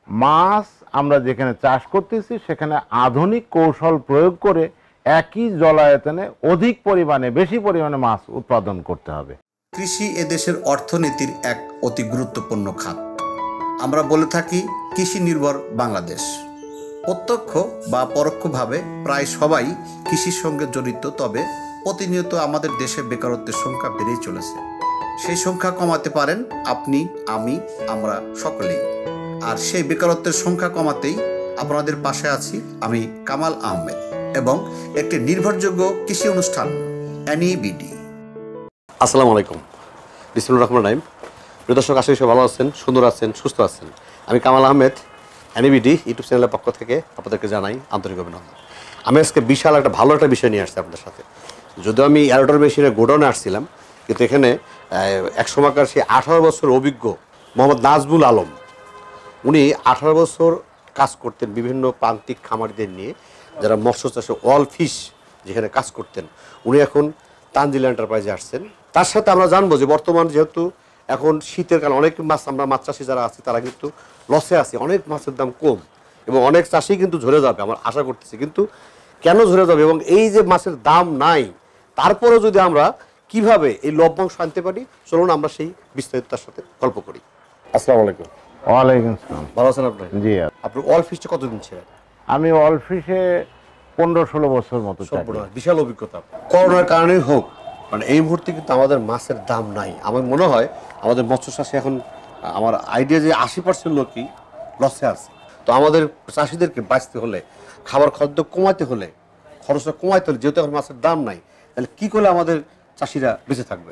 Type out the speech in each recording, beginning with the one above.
মাছ আমরা যেখানে চাষ করতেছি সেখানে আধুনিক কৌশল প্রয়োগ করে একই জলায়তনে অধিক পরিমাণে বেশি পরিমাণে মাছ উৎপাদন করতে হবে। কৃষি এদেশের অর্থনীতির এক অতি গুরুত্বপূর্ণ খাত। আমরা বলে থাকি কৃষি নির্ভর বাংলাদেশ। প্রত্যক্ষ বা পরোক্ষভাবে প্রায় সবাই কৃষির সঙ্গে জড়িত, তবে প্রতিনিয়ত আমাদের দেশে বেকারত্বের সংখ্যা বেড়েই চলেছে। সেই সংখ্যা কমাতে পারেন আপনি, আমি, আমরা সকলেই। আর সেই বেকারত্বের সংখ্যা কমাতেই আপনাদের পাশে আছি আমি, কামাল আহমেদ, এবং একটি নির্ভরযোগ্য কৃষি অনুষ্ঠান এনইবিডি। আসসালামু আলাইকুম, বিসমিল্লাহির রহমানির রহিম। প্রিয় দর্শক, আশা করি ভালো আছেন, সুন্দর আছেন, সুস্থ আছেন। আমি কামাল আহমেদ, এনইবিডি ইউটিউব চ্যানেলের পক্ষ থেকে আপনাদেরকে জানাই আন্তরিক অভিনন্দন। আমি আজকে বিশাল ভালো একটা বিষয় নিয়ে আসছি আপনাদের সাথে। যদিও আমি এয়ারটেল মেশিনের গোডাউনে আসছিলাম, কিন্তু এখানে এক সময়কার সেই 18 বছর অভিজ্ঞ মোহাম্মদ নাজমুল আলম, উনি 18 বছর কাজ করতেন বিভিন্ন প্রান্তিক খামারিদের নিয়ে, যারা মৎস্য চাষে অল ফিশ যেখানে কাজ করতেন। উনি এখন তানজিল এন্টারপ্রাইজে আসছেন। তার সাথে আমরা জানবো যে বর্তমান যেহেতু এখন শীতের কারণে অনেক মাছ, আমরা মাছ চাষি যারা আছি তারা কিন্তু লসে আছি, অনেক মাছের দাম কম এবং অনেক চাষি কিন্তু ঝরে যাবে আমরা আশা করতেছি। কিন্তু কেন ঝরে যাবে এবং এই যে মাছের দাম নাই, তারপরেও যদি আমরা কিভাবে এই লভ্যাংশ আনতে পারি, চলুন আমরা সেই বিস্তারিত তার সাথে গল্প করি। আসসালামু আলাইকুম। ওয়ালাইকুম আসসালাম। ভালো আছেন আপনি? জি। আপনি অল ফিশটা কতদিন ছিলেন? আমি অল ফিশে 15-16 বছর মতো। বিশাল অভিজ্ঞতা। করোনার কারণেই হোক, মানে এই মুহূর্তে কিন্তু আমাদের মাছের দাম নাই। আমার মনে হয় আমাদের মৎস্য চাষে এখন, আমার আইডিয়া যে 80% লোকই লসে আছে। তো আমাদের চাষিদেরকে বাঁচতে হলে, খাবার খাদ্য কমাতে হলে, খরচটা কমাতে হলে, যেহেতু এখন মাছের দাম নাই, তাহলে কি করলে আমাদের চাষিরা বেঁচে থাকবে?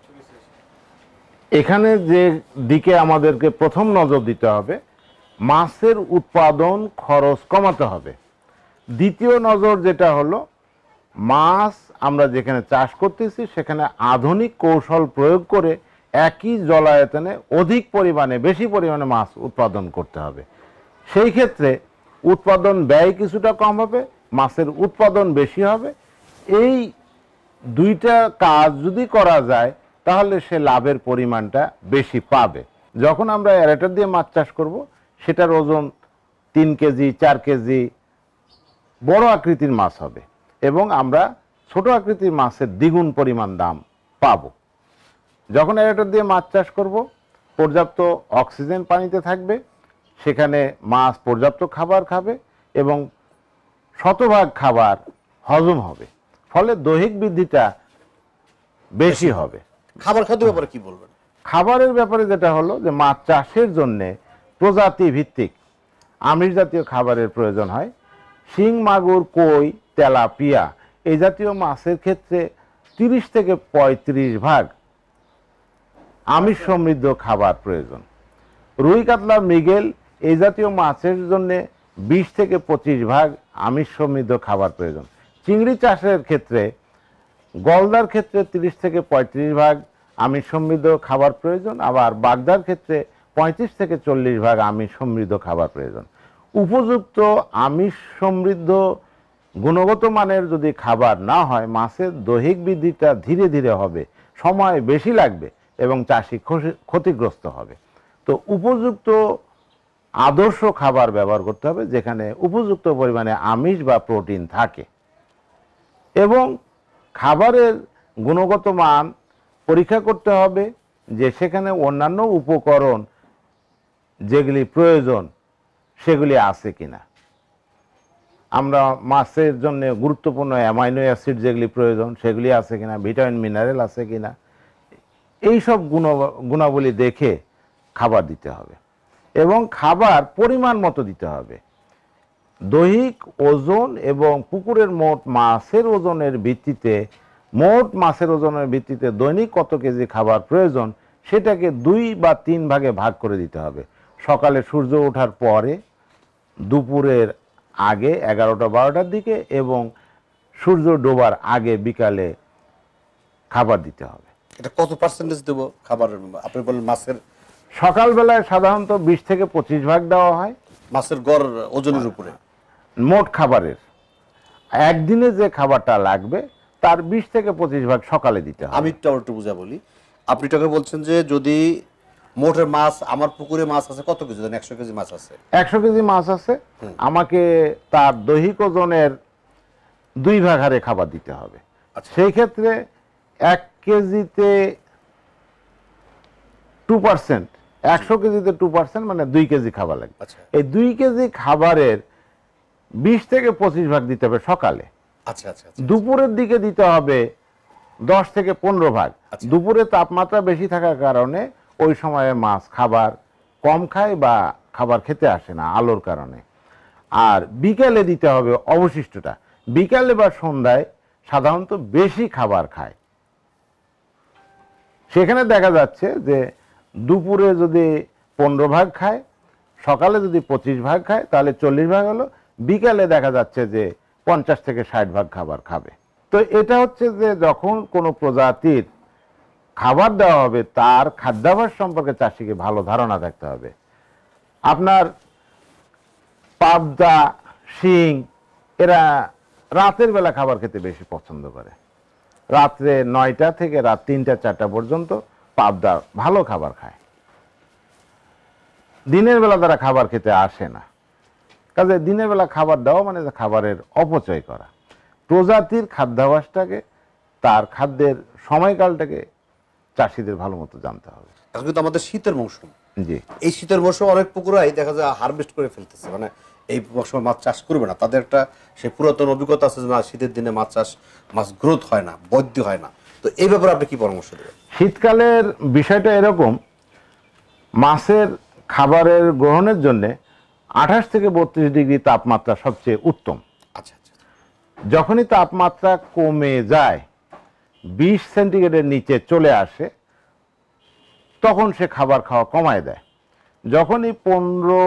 এখানে যে দিকে আমাদেরকে প্রথম নজর দিতে হবে, মাছের উৎপাদন খরচ কমাতে হবে। দ্বিতীয় নজর যেটা হলো, মাছ আমরা যেখানে চাষ করতেছি সেখানে আধুনিক কৌশল প্রয়োগ করে একই জলায়তনে অধিক পরিমাণে বেশি পরিমাণে মাছ উৎপাদন করতে হবে। সেই ক্ষেত্রে উৎপাদন ব্যয় কিছুটা কম হবে, মাছের উৎপাদন বেশি হবে। এই দুইটা কাজ যদি করা যায় তাহলে সে লাভের পরিমাণটা বেশি পাবে। যখন আমরা অ্যারেটার দিয়ে মাছ চাষ করব, সেটার ওজন 3 কেজি 4 কেজি বড় আকৃতির মাছ হবে এবং আমরা ছোট আকৃতির মাছের দ্বিগুণ পরিমাণ দাম পাবো। যখন অ্যারেটার দিয়ে মাছ চাষ করব, পর্যাপ্ত অক্সিজেন পানিতে থাকবে, সেখানে মাছ পর্যাপ্ত খাবার খাবে এবং শতভাগ খাবার হজম হবে, ফলে দৈহিক বৃদ্ধিটা বেশি হবে। খাবার খাদ্যের ব্যাপারে কি বলবেন? খাবারের ব্যাপারে যেটা হলো যে মাছ চাষের জন্যে প্রজাতি ভিত্তিক আমিষ জাতীয় খাবারের প্রয়োজন হয়। শিং, মাগুর, কই, তেলাপিয়া এই জাতীয় মাছের ক্ষেত্রে 30 থেকে 35 ভাগ আমিষ সমৃদ্ধ খাবার প্রয়োজন। রুই, কাতলা, মৃগেল এই জাতীয় মাছের জন্য 20 থেকে 25 ভাগ আমিষ সমৃদ্ধ খাবার প্রয়োজন। চিংড়ি চাষের ক্ষেত্রে, গলদার ক্ষেত্রে 30 থেকে 35 ভাগ আমিষ সমৃদ্ধ খাবার প্রয়োজন। আবার বাগদার ক্ষেত্রে 35 থেকে 40 ভাগ আমিষ সমৃদ্ধ খাবার প্রয়োজন। উপযুক্ত আমিষ সমৃদ্ধ গুণগত মানের যদি খাবার না হয়, মাছের দৈহিক বৃদ্ধিটা ধীরে ধীরে হবে, সময় বেশি লাগবে এবং চাষি ক্ষতিগ্রস্ত হবে। তো উপযুক্ত আদর্শ খাবার ব্যবহার করতে হবে যেখানে উপযুক্ত পরিমাণে আমিষ বা প্রোটিন থাকে, এবং খাবারের গুণগত মান পরীক্ষা করতে হবে যে সেখানে অন্যান্য উপকরণ যেগুলি প্রয়োজন সেগুলি আছে কিনা। আমরা মাছের জন্য গুরুত্বপূর্ণ অ্যামাইনো অ্যাসিড যেগুলি প্রয়োজন সেগুলি আছে কিনা, ভিটামিন মিনারেল আছে কিনা, এইসব গুণাবলী দেখে খাবার দিতে হবে এবং খাবার পরিমাণ মতো দিতে হবে। দৈহিক ওজন এবং পুকুরের মোট মাছের ওজনের ভিত্তিতে, দৈনিক কত কেজি খাবার প্রয়োজন সেটাকে 2 বা 3 ভাগে ভাগ করে দিতে হবে। সকালে সূর্য ওঠার পরে, দুপুরের আগে 11টা-12টার দিকে এবং সূর্য ডোবার আগে বিকালে খাবার দিতে হবে। এটা কত পার্সেন্টেজ দেব খাবারের? আপনি বলেন মাছের সকালবেলায় সাধারণত 20 থেকে 25 ভাগ দেওয়া হয় মাছের গড় ওজনের উপরে, মোট খাবারের। একদিনে যে খাবারটা লাগবে তার 20 থেকে 25 ভাগ সকালে দিতে হবে। আমি একটু বুঝা বলি। আপনি টাকে বলছেন যে যদি মোটের মাছ আমার পুকুরে মাছ আছে কত কেজি? 100 কেজি মাছ আছে। 100 কেজি মাছ আছে, আমাকে তার দৈহিক ওজনের 2 ভাগ হারে খাবার দিতে হবে। সেই ক্ষেত্রে 1 কেজিতে 2%, 100 কেজিতে 2% মানে 2 কেজি খাবার লাগবে। এই 2 কেজি খাবারের 20 থেকে 25 ভাগ দিতে হবে সকালে। আচ্ছা আচ্ছা। দুপুরের দিকে দিতে হবে 10 থেকে 15 ভাগ। দুপুরে তাপমাত্রা বেশি থাকার কারণে ওই সময়ে মাছ খাবার কম খায় বা খাবার খেতে আসে না আলোর কারণে। আর বিকালে দিতে হবে অবশিষ্টটা। বিকালে বা সন্ধ্যায় সাধারণত বেশি খাবার খায়। সেখানে দেখা যাচ্ছে যে দুপুরে যদি 15 ভাগ খায়, সকালে যদি 25 ভাগ খায়, তাহলে 40 ভাগ হলো। বিকালে দেখা যাচ্ছে যে 50 থেকে 60 ভাগ খাবার খাবে। তো এটা হচ্ছে যে যখন কোনো প্রজাতির খাবার দেওয়া হবে তার খাদ্যাভ্যাস সম্পর্কে চাষিকে ভালো ধারণা থাকতে হবে। আপনার পাবদা, শিং এরা রাতের বেলা খাবার খেতে বেশি পছন্দ করে। রাত্রে 9টা থেকে রাত 3টা 4টা পর্যন্ত পাবদা ভালো খাবার খায়। দিনের বেলা তারা খাবার খেতে আসে না। কাজে দিনের বেলা খাবার দেওয়া মানে খাবারের অপচয় করা। প্রজাতির খাদ্যাভ্যাসটাকে, তার খাদ্যের সময়কালটাকে চাষিদের ভালো মতো জানতে হবে। এখন কিন্তু আমাদের শীতের মৌসুম, জি, এই শীতের মৌসুমে অনেক পুকুরাই দেখা যায় হারভেস্ট করে ফেলতেছে, মানে এই মৌসুমে মাছ চাষ করবে না। তাদের একটা সেই পুরাতন অভিজ্ঞতা আছে যে না, শীতের দিনে মাছ চাষ, মাছ গ্রোথ হয় না, বৈধ হয় না। তো এই ব্যাপারে আপনি কি পরামর্শ দেবেন? শীতকালের বিষয়টা এরকম, মাছের খাবারের গ্রহণের জন্য 28 থেকে 32 ডিগ্রি তাপমাত্রা সবচেয়ে উত্তম। আচ্ছা আচ্ছা। যখনই তাপমাত্রা কমে যায়, 20 সেন্টিগ্রেডের নিচে চলে আসে, তখন সে খাবার খাওয়া কমায় দেয়। যখনই 15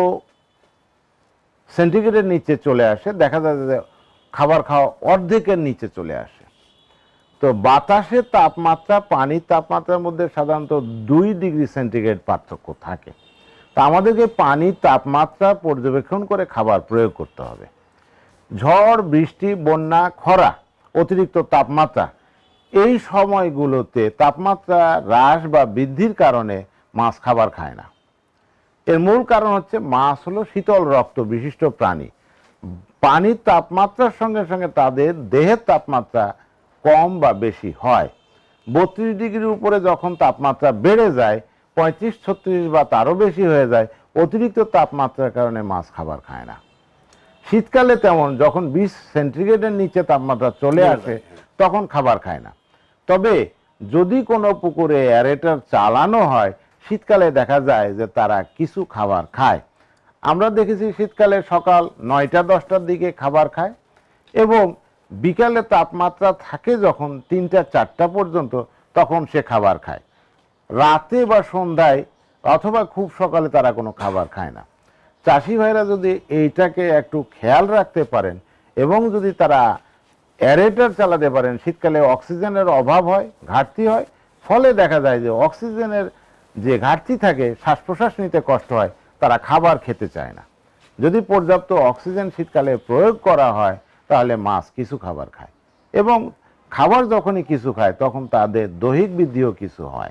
সেন্টিগ্রেডের নিচে চলে আসে, দেখা যায় যে খাবার খাওয়া অর্ধেকের নিচে চলে আসে। তো বাতাসের তাপমাত্রা পানির তাপমাত্রার মধ্যে সাধারণত 2 ডিগ্রি সেন্টিগ্রেড পার্থক্য থাকে। তা আমাদেরকে পানির তাপমাত্রা পর্যবেক্ষণ করে খাবার প্রয়োগ করতে হবে। ঝড়, বৃষ্টি, বন্যা, খরা, অতিরিক্ত তাপমাত্রা, এই সময়গুলোতে তাপমাত্রা হ্রাস বা বৃদ্ধির কারণে মাছ খাবার খায় না। এর মূল কারণ হচ্ছে মাছ হলো শীতল রক্ত বিশিষ্ট প্রাণী। পানির তাপমাত্রার সঙ্গে সঙ্গে তাদের দেহের তাপমাত্রা কম বা বেশি হয়। 32 ডিগ্রির উপরে যখন তাপমাত্রা বেড়ে যায়, 35-36 বা তারও বেশি হয়ে যায়, অতিরিক্ত তাপমাত্রার কারণে মাছ খাবার খায় না। শীতকালে তেমন, যখন 20 সেন্টিগ্রেডের নিচে তাপমাত্রা চলে আসে তখন খাবার খায় না। তবে যদি কোনো পুকুরে অ্যারেটার চালানো হয়, শীতকালে দেখা যায় যে তারা কিছু খাবার খায়। আমরা দেখেছি শীতকালে সকাল 9টা-10টার দিকে খাবার খায় এবং বিকালে তাপমাত্রা থাকে যখন 3টা-4টা পর্যন্ত, তখন সে খাবার খায়। রাতে বা সন্ধ্যায় অথবা খুব সকালে তারা কোনো খাবার খায় না। চাষি ভাইরা যদি এইটাকে একটু খেয়াল রাখতে পারেন এবং যদি তারা অ্যারেটার চালাতে পারেন, শীতকালে অক্সিজেনের অভাব হয়, ঘাটতি হয়, ফলে দেখা যায় যে অক্সিজেনের যে ঘাটতি থাকে, শ্বাস প্রশ্বাস নিতে কষ্ট হয়, তারা খাবার খেতে চায় না। যদি পর্যাপ্ত অক্সিজেন শীতকালে প্রয়োগ করা হয় তাহলে মাছ কিছু খাবার খায় এবং খাবার যখনই কিছু খায় তখন তাদের দৈহিক বৃদ্ধিও কিছু হয়।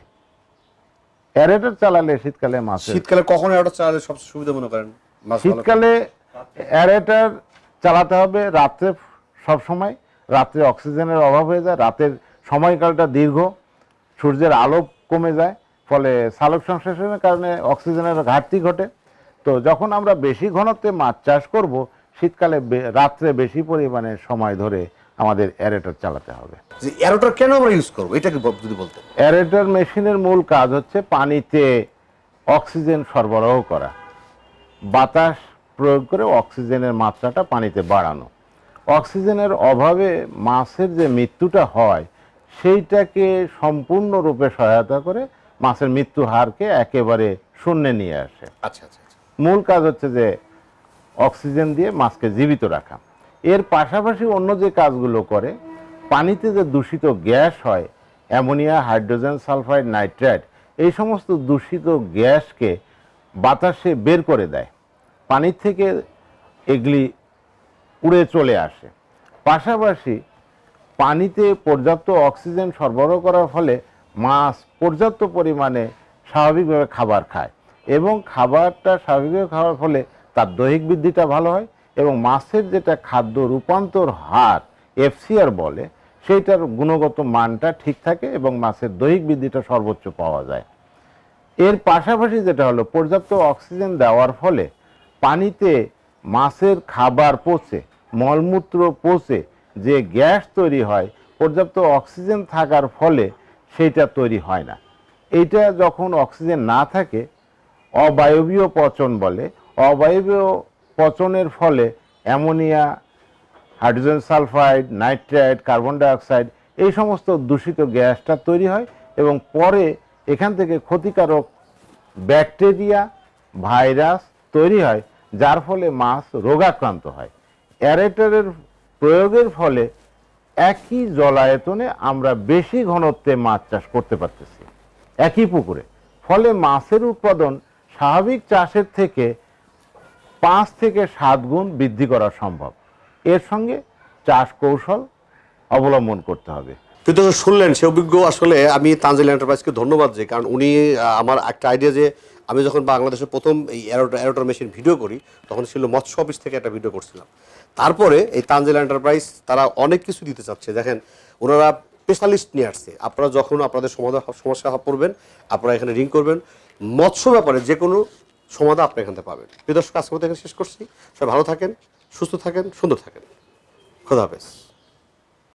অ্যারেটার চালালে শীতকালে মাছ, শীতকালে কখন অ্যারেটার চালালে সবচেয়ে সুবিধা মনে করেন? শীতকালে অ্যারেটার চালাতে হবে রাত্রে, সব সময়। রাত্রে অক্সিজেনের অভাব হয়ে যায়, রাতের সময়কালটা দীর্ঘ, সূর্যের আলো কমে যায়, ফলে সালোক সংশ্লেষণের কারণে অক্সিজেনের ঘাটতি ঘটে। তো যখন আমরা বেশি ঘনত্বে মাছ চাষ করব, শীতকালে রাত্রে বেশি পরিমাণে সময় ধরে আমাদের অ্যারেটার চালাতে হবে। অ্যারেটার কেন আমরা ইউজ করব, এটা কি যদি বলতেন? অ্যারেটার মেশিনের মূল কাজ হচ্ছে পানিতে অক্সিজেন সরবরাহ করা, বাতাস প্রয়োগ করে অক্সিজেনের মাত্রাটা পানিতে বাড়ানো। অক্সিজেনের অভাবে মাছের যে মৃত্যুটা হয় সেইটাকে সম্পূর্ণরূপে সহায়তা করে মাছের মৃত্যু হারকে একেবারে শূন্যে নিয়ে আসে। আচ্ছা আচ্ছা। মূল কাজ হচ্ছে যে অক্সিজেন দিয়ে মাছকে জীবিত রাখা। এর পাশাপাশি অন্য যে কাজগুলো করে, পানিতে যে দূষিত গ্যাস হয়, অ্যামোনিয়া, হাইড্রোজেন সালফাইড, নাইট্রেট, এই সমস্ত দূষিত গ্যাসকে বাতাসে বের করে দেয়। পানির থেকে এগুলি উড়ে চলে আসে। পাশাপাশি পানিতে পর্যাপ্ত অক্সিজেন সরবরাহ করার ফলে মাছ পর্যাপ্ত পরিমাণে স্বাভাবিকভাবে খাবার খায় এবং খাবারটা স্বাভাবিকভাবে খাওয়ার ফলে তার দৈহিক বৃদ্ধিটা ভালো হয় এবং মাছের যেটা খাদ্য রূপান্তর হার এফসিআর বলে সেইটার গুণগত মানটা ঠিক থাকে এবং মাছের দৈহিক বৃদ্ধিটা সর্বোচ্চ পাওয়া যায়। এর পাশাপাশি যেটা হলো পর্যাপ্ত অক্সিজেন দেওয়ার ফলে পানিতে মাছের খাবার পচে মলমূত্র পচে যে গ্যাস তৈরি হয় পর্যাপ্ত অক্সিজেন থাকার ফলে সেইটা তৈরি হয় না। এইটা যখন অক্সিজেন না থাকে অবায়বীয় পচন বলে। অবায়বীয় পচনের ফলে ammonia, hydrogen sulphide, nitrate, carbon dioxide এই সমস্ত দূষিত গ্যাসটা তৈরি হয় এবং পরে এখান থেকে ক্ষতিকারক ব্যাকটেরিয়া, ভাইরাস তৈরি হয়, যার ফলে মাছ রোগাক্রান্ত হয়। অ্যারেটরের প্রয়োগের ফলে একই জলায়তনে আমরা বেশি ঘনত্বে মাছ চাষ করতে পারতেছি একই পুকুরে, ফলে মাছের উৎপাদন স্বাভাবিক চাষের থেকে 5 থেকে 7 গুণ বৃদ্ধি করা সম্ভব। এর সঙ্গে চাষ কৌশল অবলম্বন করতে হবে। কিন্তু শুনলেন সে অভিজ্ঞ, আসলে আমি তানজিল এন্টারপ্রাইজকে ধন্যবাদ যে, কারণ উনি আমার একটা আইডিয়া যে আমি যখন বাংলাদেশে প্রথম এই এরোটর মেশিন ভিডিও করি তখন ছিল মৎস্য অফিস থেকে একটা ভিডিও করছিলাম। তারপরে এই তানজিল এন্টারপ্রাইজ তারা অনেক কিছু দিতে চাচ্ছে। দেখেন ওনারা স্পেশালিস্ট নিয়ে আসছে। আপনারা যখন আপনাদের সমস্যা পড়বেন আপনারা এখানে রিং করবেন, মৎস্য ব্যাপারে যে কোনো সমাধান আপনি এখান থেকে পাবেন। প্রিয় দর্শক, আজকের মতো এখানে শেষ করছি। সবাই ভালো থাকেন, সুস্থ থাকেন, সুন্দর থাকেন। খোদা হাফেজ।